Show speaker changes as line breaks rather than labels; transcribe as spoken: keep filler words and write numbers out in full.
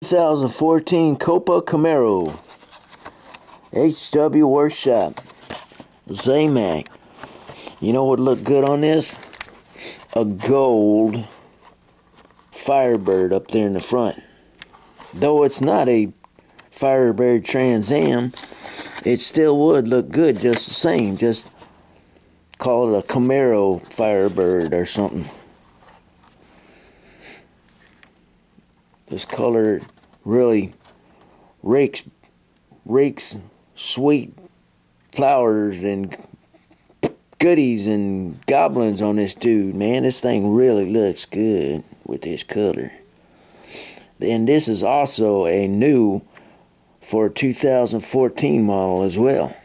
two thousand fourteen Copo Camaro H W Workshop Z-Mac. You know what looked good on this? A gold Firebird up there in the front. Though it's not a Firebird Trans Am, it still would look good just the same. Just call it a Camaro Firebird or something. This color really rakes rakes sweet flowers and goodies and goblins on this dude, man. This thing really looks good with this color. And this is also a new for two thousand fourteen model as well.